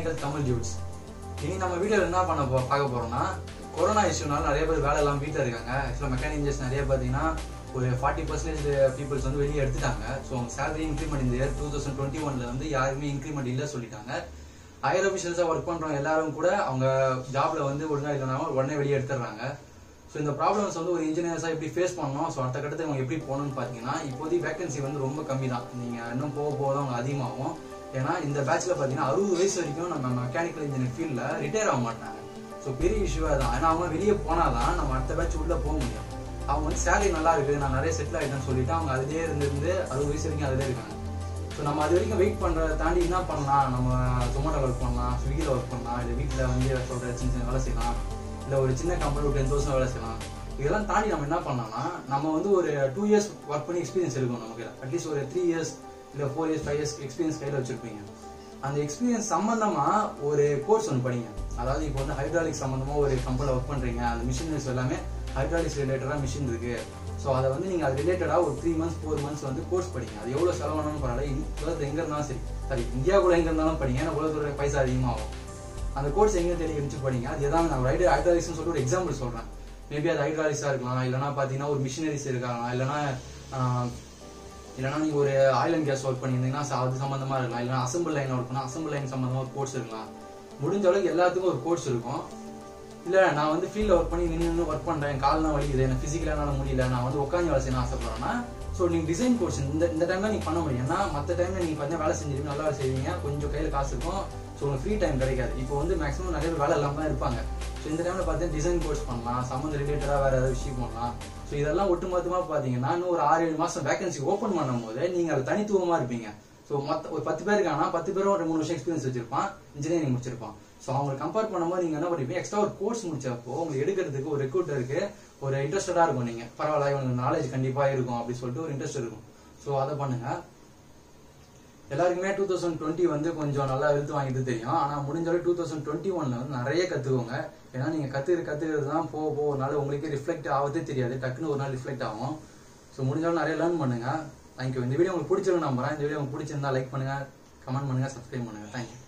Mechanical Tamil dudes. இனி நம்ம வீடியோவில் என்ன பார்க்க போறோம்னா, கொரோனா இஷ்யூனால நிறைய பேர் வேலை எல்லாம் வீட்டில் இருக்காங்க. ஆக்சுவலாக மெக்கானிக் இன்ஜினியர்ஸ் நிறைய பார்த்தீங்கன்னா ஒரு 40% பீப்புள்ஸ் வந்து வெளியே எடுத்துட்டாங்க. ஸோ அவங்க சேலரி இன்க்ரிமெண்ட் இந்த இயர் 2021 வந்து யாருமே இன்க்ரிமெண்ட் இல்லை சொல்லிட்டாங்க. ஹையர் அஃபிஷியல்ஸாக ஒர்க் பண்ணுறவங்க எல்லாரும் கூட அவங்க ஜாப்ல வந்து ஒழுங்கா இல்லைனாலும் உடனே வெளியே எடுத்துடுறாங்க. ஸோ இந்த ப்ராப்ளம்ஸ் வந்து ஒரு இன்ஜினியர்ஸாக எப்படி ஃபேஸ் பண்ணணும், ஸோ அடுத்த கட்டத்துக்கு அவங்க எப்படி போகணும்னு பார்த்தீங்கன்னா, இப்போதைக்கு வேகன்சி வந்து ரொம்ப கம்மி தான். நீங்கள் இன்னும் போக போக தான் அவங்க அதிகமாகும். ஏன்னா இந்த பேட்ச்ல பார்த்தீங்கன்னா 60 வயசு வரைக்கும் நம்ம மெக்கானிக்கல் இன்ஜினியர் ஃபீல்டில் ரிட்டையர் ஆக மாட்டாங்க. ஸோ பெரிய இஷ்யூவாக தான். ஏன்னா அவங்க வெளியே போனாதான் நம்ம அடுத்த பேட்ச் உள்ளே போக முடியும். அவங்க வந்து சேலரி நல்லா இருக்குது, நான் நிறைய செட்டில் ஆகிட்டேன்னு சொல்லிட்டு அவங்க அதிலே இருந்து 60 வயசு வரைக்கும் அதிலே இருக்காங்க. ஸோ நம்ம அது வரைக்கும் வெயிட் பண்ணுறத தாண்டி என்ன பண்ணலாம், நம்ம ஜொமேட்டோவில் ஒர்க் பண்ணலாம், ஸ்விக்கியில் ஒர்க் பண்ணலாம், இல்லை வீட்டில் வந்து சொல்கிற சின்ன சின்ன வேலை செய்யலாம், இல்லை ஒரு சின்ன கம்பெனி 10,000 வேலை செய்யலாம். இதெல்லாம் தாண்டி நம்ம என்ன பண்ணலாம்னா, நம்ம வந்து ஒரு 2 இயர்ஸ் ஒர்க் பண்ணி எக்ஸ்பீரியன்ஸ் இருக்கும். நமக்கு அட்லீஸ்ட் ஒரு 3 இயர்ஸ் இல்லை 4 இயர்ஸ் 5 இயர்ஸ் எக்ஸ்பீரியன்ஸ் கையில் வச்சிருப்பீங்க. அந்த எக்ஸ்பீரியன்ஸ் சம்பந்தமா ஒரு கோர்ஸ் ஒன்று படிங்க. அதாவது இப்போ வந்து ஹைட்ராலிக் சம்பந்தமா ஒரு கம்பெனியில் ஒர்க் பண்றீங்க, அந்த மிஷினரிஸ் எல்லாமே ஹைட்ராலிக்ஸ் ரிலேட்டடாக மிஷின் இருக்கு. ஸோ அதை வந்து நீங்கள் அது ரிலேட்டடாக ஒரு 3 months 4 months வந்து கோர்ஸ் படிங்க. அது எவ்வளோ செலவானாலும் பரவாயில்ல, உலகத்தில் எங்கே இருந்தாலும் சரி இந்தியாவுக்குள்ள எங்கே இருந்தாலும் படிங்க. ஏன்னா உலகத்தோட பைசா அதிகமாகும். அந்த கோர்ஸ் எங்கே தேடி இருந்துச்சு படிங்க. அது எதாவது நான் ஹைட்ராலிக்ஸ்னு சொல்லிட்டு ஒரு எக்ஸாம்பிள் சொல்கிறேன். மேபி அது ஹைட்ராலிக்ஸாக இருக்கலாம், இல்லைனா பார்த்தீங்கன்னா ஒரு மிஷினரிஸ் இருக்கலாம், இல்லைனா நீங்கள் ஒரு ஆயில் அண்ட் கேஸ் ஒர்க் பண்ணியிருந்தீங்கன்னா அது சம்மந்தமாக இருக்கலாம், இல்லைனா அசம்பிள் லைன் ஒர்க் பண்ணால் அசம்பிள் லைன் சம்மந்தமாக ஒரு கோர்ஸ் இருக்கலாம். முடிஞ்ச அளவுக்கு எல்லாத்துக்கும் ஒரு கோர்ஸ் இருக்கும். இல்லை நான் வந்து ஃபீல்டில் ஒர்க் பண்ணி நின்று ஒர்க் பண்ணுறேன், கால்லாம் வலிக்குது, எனக்கு ஃபிசிக்கலாக முடியல, நான் வந்து உட்காந்து வேலை செய்யணும் ஆசைப்படுறேன்னா, ஸோ நீங்கள் டிசைன் கோர்ஸ் இந்த டைம்ல நீங்கள் பண்ண முடியும். ஏன்னா மற்ற டைம்ல நீங்கள் பார்த்தீங்கன்னா வேலை செஞ்சிருவீங்க, நல்லா வேலை செய்வீங்க, கொஞ்சம் கையில் காசு இருக்கும், ஸோ உங்களுக்கு ஃப்ரீ டைம் கிடைக்காது. இப்போ வந்து மேக்ஸிமம் நிறைய பேர் வேலை இல்லாமல் தான் இருப்பாங்க. ஸோ இந்த டைம்ல பார்த்தீங்கன்னா டிசைன் கோர்ஸ் பண்ணலாம், சம்மந்த ரிலேட்டடாக வேற ஏதாவது விஷயம் பண்ணலாம். ஸோ இதெல்லாம் ஒட்டுமொத்தமாக பார்த்தீங்கன்னா இன்னும் ஒரு 6-7 மாதம் வேகன்சி ஓப்பன் பண்ணும் போது நீங்கள் அது தனித்துவமாக இருப்பீங்க. ஸோ ஒரு 10 பேர் இருக்காங்கன்னா 10 பேரும் ஒரு 3 வருஷம் எக்ஸ்பீரியன்ஸ் வச்சிருப்பான், இன்ஜினியரிங் முடிச்சிருப்பான். ஸோ அவங்க கம்பேர் பண்ணும்போது நீங்கள் என்ன பண்ணிப்பீங்க, எக்ஸ்ட்ரா ஒரு கோர்ஸ் முடிச்சப்போ உங்களுக்கு எடுக்கிறதுக்கு ஒரு ரெக்ரூட்டருக்கு ஒரு இன்ட்ரெஸ்டடாக இருக்கும். நீங்கள் பரவாயில்ல இவங்களுக்கு நாலேஜ் கண்டிப்பாக இருக்கும் அப்படின்னு சொல்லிட்டு ஒரு இன்ட்ரெஸ்ட் இருக்கும். ஸோ அதை பண்ணுங்க. எல்லாருக்குமே 2020 வந்து கொஞ்சம் நல்லா எடுத்து வாங்கிட்டு தெரியும். ஆனால் முடிஞ்சாலும் 2021 வந்து நிறைய கற்றுக்கோங்க. ஏன்னா நீங்கள் கற்றுக்கிறது தான் போக போகனால உங்களுக்கே ரிஃப்ளெக்ட் ஆகவே தெரியாது, டக்குன்னு ஒரு நாள் ரிஃப்ளெக்ட் ஆகும். ஸோ முடிஞ்சாலும் நிறைய லேர்ன் பண்ணுங்க. தேங்க்யூ. இந்த வீடியோ உங்களுக்கு பிடிச்சிருக்கும் நம்புறேன். இந்த வீடியோ உங்களுக்கு பிடிச்சிருந்தா லைக் பண்ணுங்க, கமெண்ட் பண்ணுங்க, சப்ஸ்கிரைப் பண்ணுங்க. தேங்க்யூ.